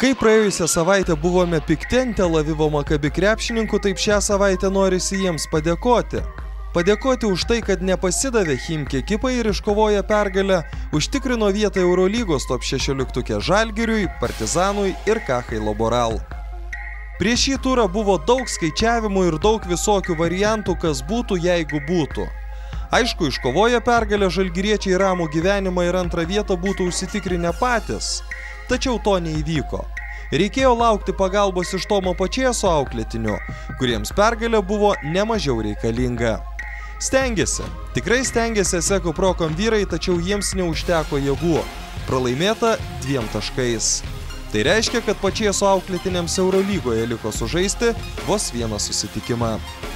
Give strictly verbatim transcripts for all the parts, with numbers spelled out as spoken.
Kai praėjusią savaitę buvome pikti ant Tel Avivo Maccabi krepšininkų, taip šią savaitę norisi jiems padėkoti. Padėkoti už tai, kad nepasidavė Chimki ekipai ir iškovoję pergalę, užtikrino vietą Eurolygos top šešioliktuke Žalgiriui, Partizanui ir Kachai Laboral. Prieš šį turą buvo daug skaičiavimų ir daug visokių variantų, kas būtų, jeigu būtų. Aišku, iškovoję pergalę žalgiriečiai ramų gyvenimą ir antrą vietą būtų užsitikrinę patys. Tačiau to neįvyko. Reikėjo laukti pagalbos iš Tomo Pačėso auklėtinių, kuriems pergalė buvo nemažiau reikalinga. Stengėsi, tikrai stengėsi Asseco Procom vyrai, tačiau jiems neužteko jėgų. Pralaimėta dviem taškais. Tai reiškia, kad Pačėso auklėtiniams Eurolygoje liko sužaisti vos vieną susitikimą.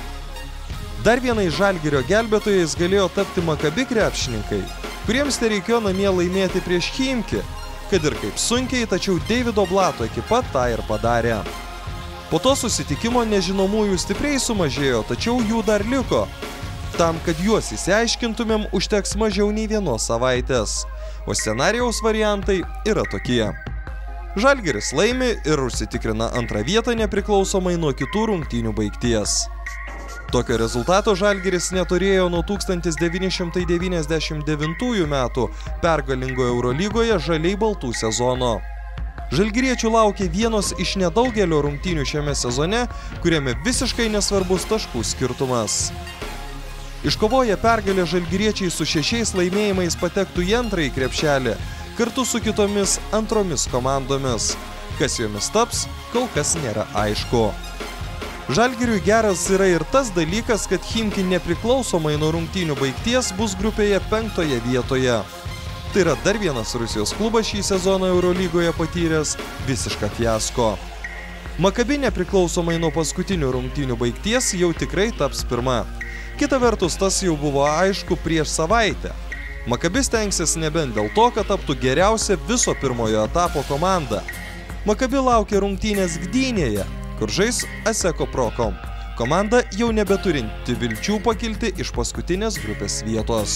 Dar vienai Žalgirio gelbėtojais galėjo tapti Maccabi krepšininkai, kuriems tai reikėjo namie laimėti prieš Chimki, kad ir kaip sunkiai, tačiau Davido Blato ekipa tą ir padarė. Po to susitikimo nežinomųjų stipriai sumažėjo, tačiau jų dar liko. Tam, kad juos įsiaiškintumėm, užteks mažiau nei vienos savaitės, o scenarijaus variantai yra tokie. Žalgiris laimi ir užsitikrina antrą vietą nepriklausomai nuo kitų rungtynių baigties. Tokio rezultato Žalgiris neturėjo nuo tūkstantis devyni šimtai devyniasdešimt devintųjų metų pergalingo Eurolygoje žaliai baltų sezono. Žalgiriečių laukia vienos iš nedaugelio rungtynių šiame sezone, kuriame visiškai nesvarbus taškų skirtumas. Iškovoję pergalę žalgiriečiai su šešiais laimėjimais patektų į antrąjį krepšelį, kartu su kitomis antromis komandomis. Kas jomis taps, kol kas nėra aišku. Žalgiriui geras yra ir tas dalykas, kad Chimki nepriklausomai nuo rungtynių baigties bus grupėje penktoje vietoje. Tai yra dar vienas Rusijos klubas šį sezoną Eurolygoje patyręs visišką fiasko. Maccabi nepriklausomai nuo paskutinių rungtynių baigties jau tikrai taps pirma. Kita vertus, tas jau buvo aišku prieš savaitę. Maccabi stengsis nebent dėl to, kad taptų geriausia viso pirmojo etapo komanda. Maccabi laukia rungtynės Gdynėje, kur žais Asseco Procom. Komanda jau nebeturinti vilčių pakilti iš paskutinės grupės vietos.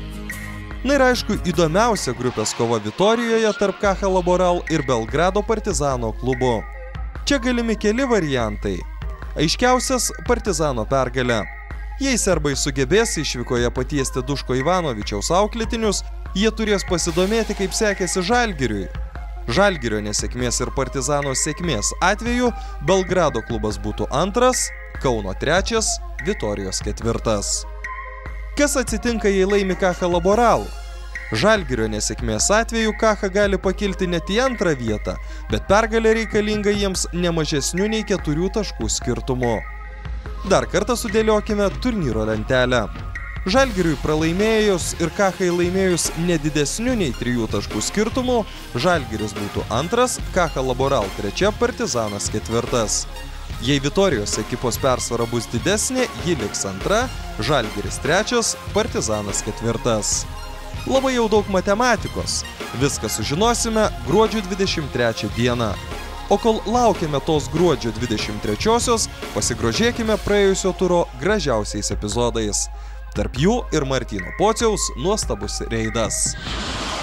Na ir aišku, įdomiausia grupės kova Vitorijoje tarp Kachai Laboral ir Belgrado Partizano klubu. Čia galimi keli variantai. Aiškiausias Partizano pergalė. Jei serbai sugebės išvykoje patiesti Duško Ivanovičiaus auklėtinius, jie turės pasidomėti, kaip sekėsi Žalgiriui. Žalgirio nesėkmės ir Partizano sėkmės atveju Belgrado klubas būtų antras, Kauno trečias, Vitorijos ketvirtas. Kas atsitinka, jei laimi Kachai Laboral? Žalgirio nesėkmės atveju Kacha gali pakilti net į antrą vietą, bet pergalė reikalinga jiems nemažesniu nei keturių taškų skirtumu. Dar kartą sudėliokime turnyro lentelę. Žalgiriui pralaimėjus ir Kachai laimėjus nedidesniu nei trijų taškų skirtumu, Žalgiris būtų antras, Kachai Laboral trečia, Partizanas ketvirtas. Jei Vitorijos ekipos persvara bus didesnė, ji liks antra, Žalgiris trečias, Partizanas ketvirtas. Labai jau daug matematikos. Viską sužinosime gruodžio dvidešimt trečią dieną. O kol laukiame tos gruodžio dvidešimt trečiosios, pasigrožėkime praėjusio turo gražiausiais epizodais. Tarp jų ir Martyno Pociaus nuostabus reidas.